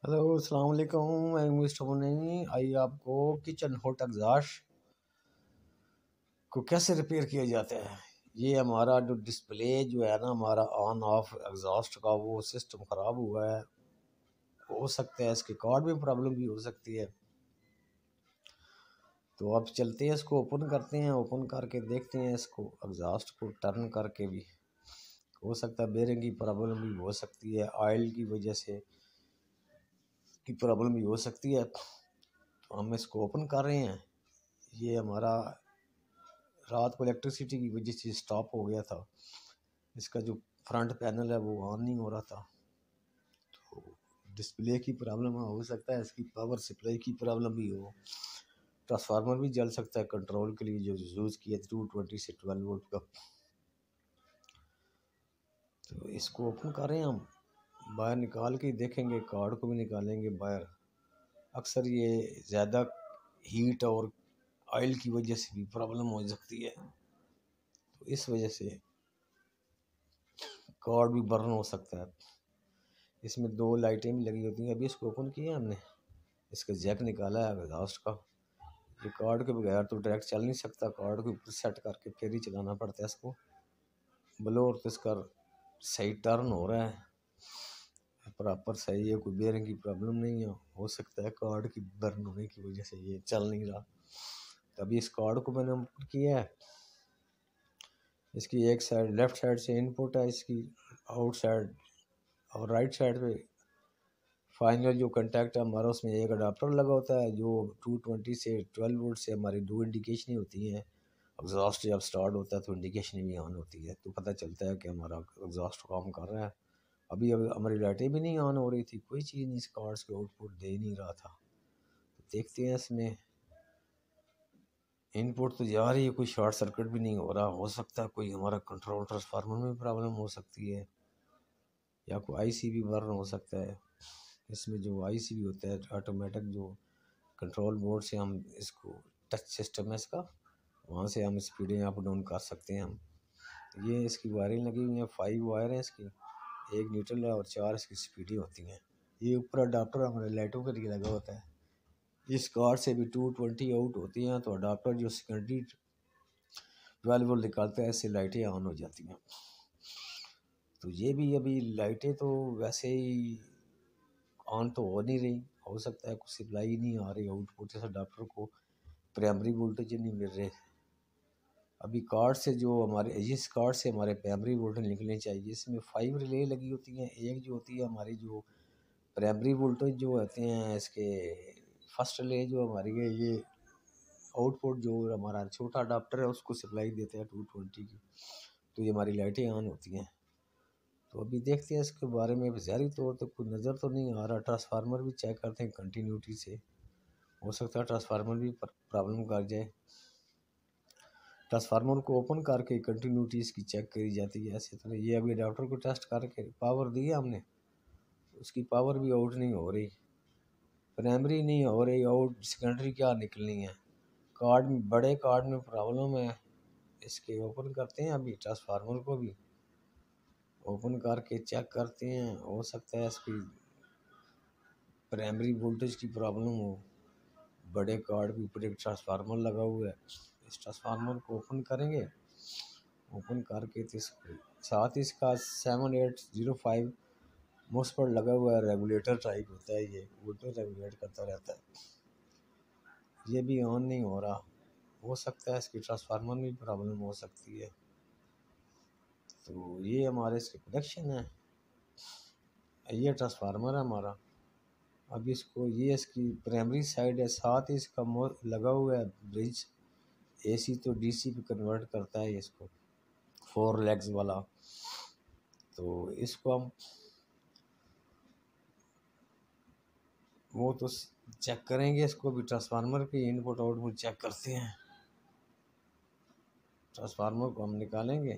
Hello अस्सलाम वालेकुम। मैं मिस्टर मुनी। आइए आपको किचन हॉट एग्जॉस्ट को कैसे रिपेयर किया जाता है। ये हमारा जो डिस्प्ले जो है ना, हमारा ऑन ऑफ एग्जॉस्ट का वो सिस्टम ख़राब हुआ है। हो सकता है इसके कार्ड में प्रॉब्लम भी हो सकती है। तो अब चलते हैं, इसको ओपन करते हैं। ओपन करके देखते हैं इसको, एग्जॉस्ट को टर्न करके भी हो सकता है बेरिंग की प्रॉब्लम भी हो सकती है, ऑयल की वजह से की प्रॉब्लम भी हो सकती है। तो हम इसको ओपन कर रहे हैं। ये हमारा रात को इलेक्ट्रिसिटी की वजह से स्टॉप हो गया था। इसका जो फ्रंट पैनल है वो ऑन नहीं हो रहा था। तो डिस्प्ले की प्रॉब्लम हो सकता है, इसकी पावर सप्लाई की प्रॉब्लम भी हो। ट्रांसफार्मर भी जल सकता है कंट्रोल के लिए, जो यूज़ किया 220 से 12 वोल्ट का। तो इसको ओपन कर रहे हैं हम। बाहर निकाल के देखेंगे, कार्ड को भी निकालेंगे बाहर। अक्सर ये ज़्यादा हीट और ऑयल की वजह से भी प्रॉब्लम हो सकती है। तो इस वजह से कार्ड भी बर्न हो सकता है। इसमें दो लाइटें भी लगी होती हैं। अभी इसको ओपन किया हमने, इसका जैक निकाला है एग्जॉस्ट का। ये कार्ड के बगैर तो डायरेक्ट चल नहीं सकता, कार्ड के ऊपर सेट करके फिर ही चलाना पड़ता है इसको। ब्लोअर तो इसका सही टर्न हो रहा है, प्रॉपर सही है, कोई बेयरिंग की प्रॉब्लम नहीं है। हो सकता है कार्ड की बर्न होने की वजह से ये चल नहीं रहा। तभी इस कार्ड को मैंने ओपन किया है। इसकी एक साइड लेफ्ट साइड से इनपुट है, इसकी आउट साइड और राइट साइड पे फाइनल जो कंटेक्ट है हमारा, उसमें एक अडाप्टर लगा होता है। जो 220 से 12 वोल्ट से हमारी दो इंडिकेशन होती हैं। एग्जॉस्ट जब स्टार्ट होता है तो इंडिकेशन भी ऑन होती है, तो पता चलता है कि हमारा एग्जॉस्ट काम कर रहा है। अभी हमारी लाइटें भी नहीं ऑन हो रही थी, कोई चीज़ नहीं, इस कार्ड्स के आउटपुट दे नहीं रहा था। तो देखते हैं इसमें इनपुट तो जा रही है, कोई शॉर्ट सर्किट भी नहीं हो रहा। हो सकता है कोई हमारा कंट्रोल ट्रांसफार्मर में प्रॉब्लम हो सकती है, या कोई आईसी भी बर्न हो सकता है। इसमें जो आईसी भी होता है ऑटोमेटिक, जो कंट्रोल बोर्ड से हम इसको टच सिस्टम है इसका, वहाँ से हम स्पीडें अप डाउन कर सकते हैं हम। ये इसकी वायरिंग लगी हुई है, 5 वायर हैं इसकी, एक न्यूट्रल है और 4 इसकी स्पीडें होती हैं। ये ऊपर अडाप्टर हमारे लाइटों के लिए लगा होता है। इस कार से भी 220 आउट होती हैं, तो अडाप्टर जो सेकेंडरी 12 वोल्ट निकालता है, इससे लाइटें ऑन हो जाती हैं। तो ये भी अभी लाइटें तो वैसे ही ऑन तो हो नहीं रही। हो सकता है कुछ सप्लाई नहीं आ रही आउटपुट, इस अडाप्टर को प्राइमरी वोल्टेज नहीं मिल रहे। अभी कार्ड से जो हमारे, इस कार्ड से हमारे प्राइमरी वोल्टेज निकलने चाहिए। इसमें 5 रिले लगी होती हैं। एक जो होती है हमारी जो प्राइमरी वोल्टेज जो होते हैं इसके, फर्स्ट रिले जो हमारी है, ये आउटपुट जो हमारा छोटा अडाप्टर है उसको सप्लाई देते हैं 220 की। तो ये हमारी लाइटें ऑन होती हैं। तो अभी देखते हैं इसके बारे में। ज़ाहिरी तौर तो कोई नज़र तो नहीं आ रहा। ट्रांसफार्मर भी चेक करते हैं कंटिन्यूटी से, हो सकता है ट्रांसफार्मर भी प्रॉब्लम कर जाए। ट्रांसफार्मर को ओपन करके कंटिन्यूटी इसकी चेक करी जाती है। ऐसे तो ये अभी अडाप्टर को टेस्ट करके पावर दी है हमने, उसकी पावर भी आउट नहीं हो रही, प्राइमरी नहीं हो रही, आउट सेकेंडरी क्या निकलनी है। कार्ड में, बड़े कार्ड में प्रॉब्लम है। इसके ओपन करते हैं अभी, ट्रांसफार्मर को भी ओपन करके चेक करते हैं। हो सकता है इसकी प्राइमरी वोल्टेज की प्रॉब्लम हो। बड़े कार्ड के ऊपर एक ट्रांसफार्मर लगा हुआ है। इस ट्रांसफार्मर को ओपन करेंगे। ओपन करके तो साथ ही इसका 7805 मोस्ट पर लगा हुआ है, रेगुलेटर टाइप होता है, ये वोल्टेज रेगुलेट करता रहता है। ये भी ऑन नहीं हो रहा। हो सकता है इसकी ट्रांसफार्मर में प्रॉब्लम हो सकती है। तो ये हमारे इसके कनेक्शन है, ये ट्रांसफार्मर है हमारा। अब इसको, ये इसकी प्राइमरी साइड है, साथ ही इसका लगा हुआ है ब्रिज, एसी तो डीसी पे कन्वर्ट करता है इसको, 4 लेग्स वाला। तो इसको हम वो तो चेक करेंगे। इसको भी ट्रांसफार्मर की इनपुट आउटपुट चेक करते हैं। ट्रांसफार्मर को हम निकालेंगे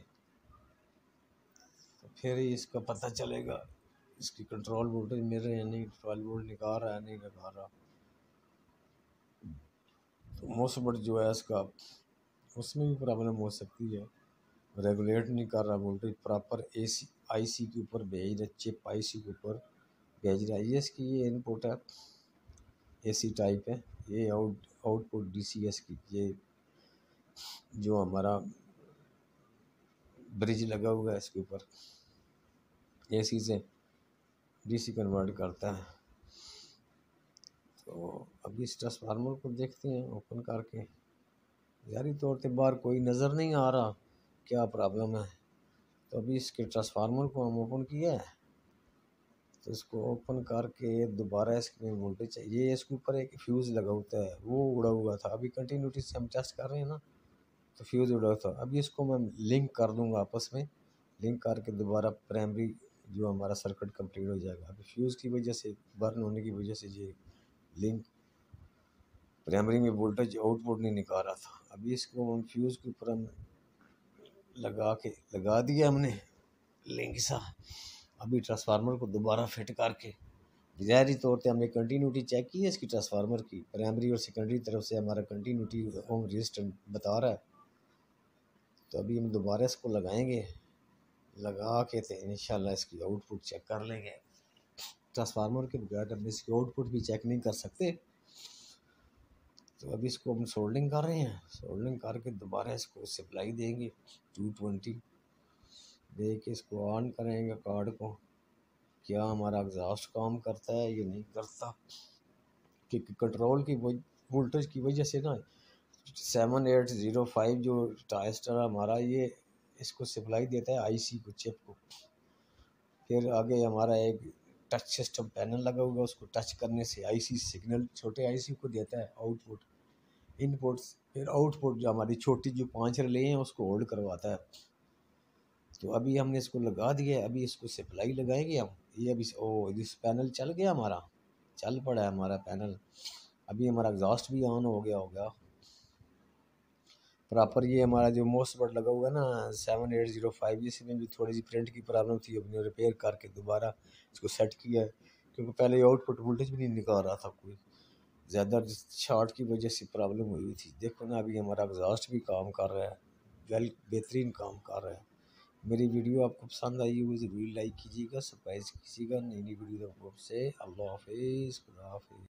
तो फिर ही इसका पता चलेगा इसकी कंट्रोल वोल्टेज मिल रहे हैं नहीं, 12 वोल्ट निकाल रहा है नहीं निकाल रहा। तो मोस्ट बट जो है इसका, उसमें भी प्रॉब्लम हो सकती है, रेगुलेट नहीं कर रहा वोल्टेज प्रॉपर। एसी आईसी के ऊपर भेज रहे, चिप आईसी के ऊपर, भेज रहा है। ये इसकी ये इनपुट है, एसी टाइप है। ये आउटपुट डीसीएस की, ये जो हमारा ब्रिज लगा हुआ है इसके ऊपर, एसी से डीसी कन्वर्ट करता है। तो अभी इस ट्रांसफार्मर को देखते हैं ओपन करके। ज़ाहिरी तौर पे बाहर कोई नज़र नहीं आ रहा क्या प्रॉब्लम है। तो अभी इसके ट्रांसफार्मर को हम ओपन किया है, तो इसको ओपन करके दोबारा इसमें वोल्टेज चाहिए। इसके ऊपर एक फ्यूज़ लगा होता है, वो उड़ा हुआ था। अभी कंटिन्यूटी से हम टेस्ट कर रहे हैं ना, तो फ्यूज़ उड़ा था। अभी इसको मैं लिंक कर दूंगा आपस में, लिंक करके दोबारा प्राइमरी जो हमारा सर्किट कंप्लीट हो जाएगा। अभी फ्यूज़ की वजह से, बर्न होने की वजह से ये लिंक प्राइमरी में वोल्टेज आउटपुट नहीं निकाल रहा था। अभी इसको हम फ्यूज़ के ऊपर हम लगा दिया हमने लिंक सा। अभी ट्रांसफार्मर को दोबारा फिट करके, ज़ाहिरी तौर पे हमने कंटिन्यूटी चेक की है इसकी ट्रांसफार्मर की, प्राइमरी और सेकेंडरी तरफ से हमारा कंटिन्यूटी ओम रेजिस्टेंस बता रहा है। तो अभी हम दोबारा इसको लगाएंगे, लगा के तो इंशाल्लाह इसकी आउटपुट चेक कर लेंगे। ट्रांसफार्मर के बगैर हम इसकी आउटपुट भी चेक नहीं कर सकते। तो अभी इसको हम सोल्डिंग कर रहे हैं, सोल्डिंग करके दोबारा इसको सप्लाई देंगे 220 दे के इसको ऑन करेंगे कार्ड को। क्या हमारा एग्जॉस्ट काम करता है या नहीं करता, कि कंट्रोल की वोल्टेज की वजह से ना 7805 जो ट्रांजिस्टर हमारा, ये इसको सप्लाई देता है आईसी को, चिप को। फिर आगे हमारा एक टच सिस्टम पैनल लगा हुआ है, उसको टच करने से आईसी सिग्नल छोटे आईसी को देता है आउटपुट इनपुट। फिर आउटपुट जो हमारी छोटी जो 5 रिले हैं उसको होल्ड करवाता है। तो अभी हमने इसको लगा दिया है, अभी इसको सप्लाई लगाएंगे हम। ये अभी इस पैनल चल गया हमारा, चल पड़ा है हमारा पैनल। अभी हमारा एग्जॉस्ट भी ऑन हो गया होगा प्रॉपर। ये हमारा जो मोस्ट बट लगा हुआ है ना 7805, इसमें भी थोड़ी सी प्रिंट की प्रॉब्लम थी, अपने रिपेयर करके दोबारा इसको सेट किया है। क्योंकि पहले आउटपुट वोल्टेज भी नहीं निकाल रहा था, कोई ज़्यादा शॉर्ट की वजह से प्रॉब्लम हुई थी। देखो ना अभी हमारा एग्जॉस्ट भी काम कर रहा है, वेल बेहतरीन काम कर रहा है। मेरी वीडियो आपको पसंद आई हो ज़रूर लाइक कीजिएगा, सब्सक्राइब कीजिएगा। नई नई वीडियो आपसे। अल्लाह हाफिज़, खुदा हाफिज़।